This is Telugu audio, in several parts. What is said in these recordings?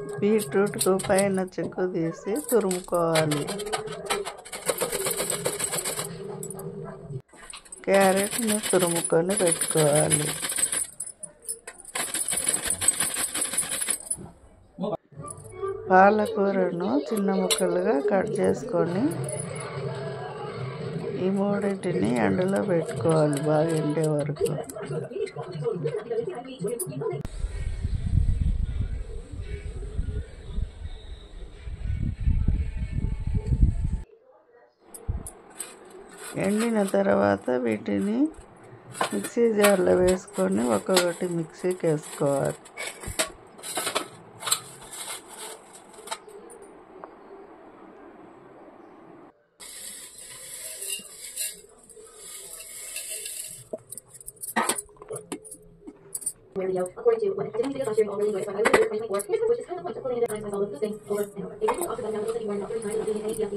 బీట్రూట్కు పైన చెక్కు తీసి తురుముకోవాలి. క్యారెట్ని తురుముకొని పెట్టుకోవాలి. పాలకూరను చిన్న ముక్కలుగా కట్ చేసుకొని ఈ మూడింటిని ఎండలో పెట్టుకోవాలి బాగా ఎండే వరకు. ఎండిన తర్వాత వీటిని మిక్సీ జార్లో వేసుకొని ఒక్కొక్కటి మిక్సీకి వేసుకోవాలి. According to what didn't last year already noticed by 2024, which is kind of the point of pulling it down all of this thing over and over. If you also got down that you are not 39 not doing any EFT.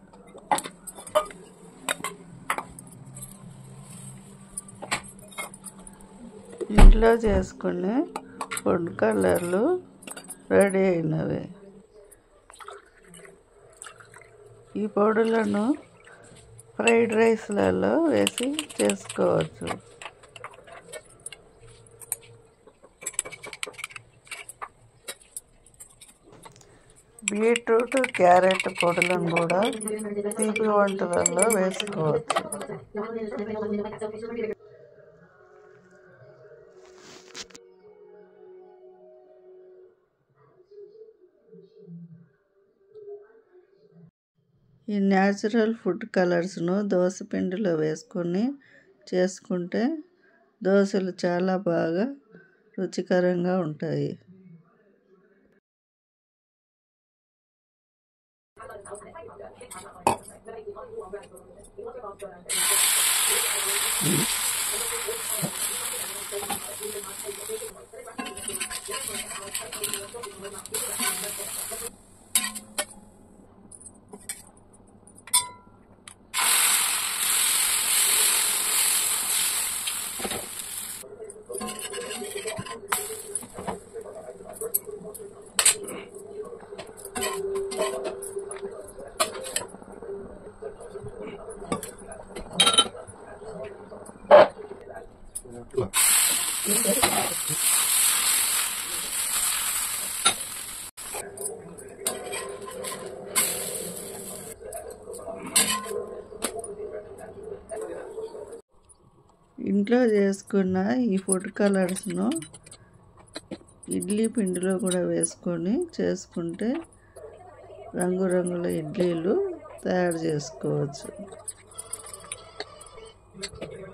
ఇంట్లో చేసుకునే ఫుడ్ కలర్లు రెడీ అయినవి. ఈ పొడులను ఫ్రైడ్ రైస్లలో వేసి చేసుకోవచ్చు. బీట్రూట్, క్యారెట్ పొడులను కూడా తీపి వంటలలో వేసుకోవచ్చు. ఈ న్యాచురల్ ఫుడ్ కలర్స్ను దోశ పిండిలో వేసుకొని చేసుకుంటే దోశలు చాలా బాగా రుచికరంగా ఉంటాయి. ఇంట్లో చేసుకున్న ఈ ఫుడ్ కలర్స్ను ఇడ్లీ పిండిలో కూడా వేసుకొని చేసుకుంటే రంగురంగుల ఇడ్లీలు తయారు చేసుకోవచ్చు.